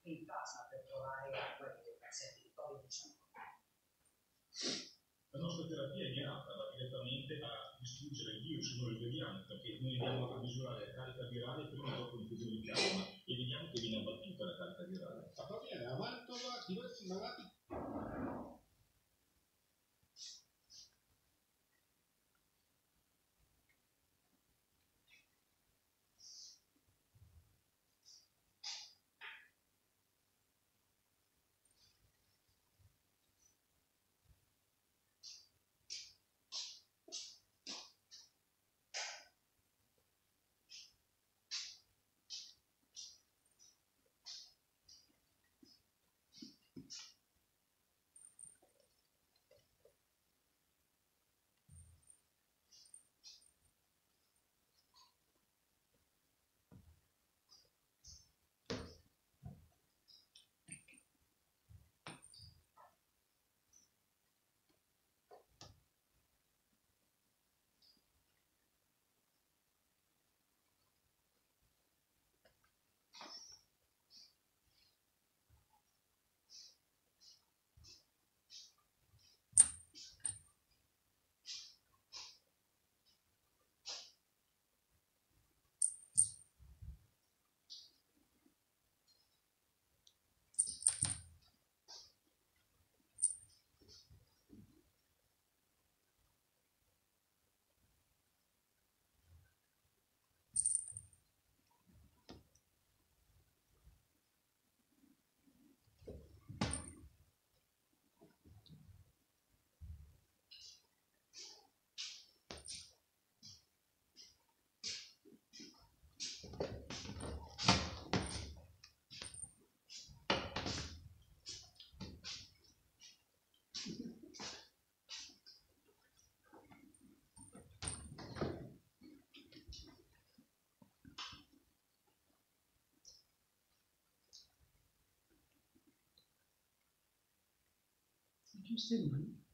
in casa per provare quei pazienti di Covid-19. La nostra terapia è mirata, va direttamente a distruggere il virus, noi lo vediamo perché noi andiamo a misurare la carica virale prima e dopo l'infusione di plasma e vediamo che viene abbattuta la carica virale. Va bene, a Mantova diversi malati. Giusto,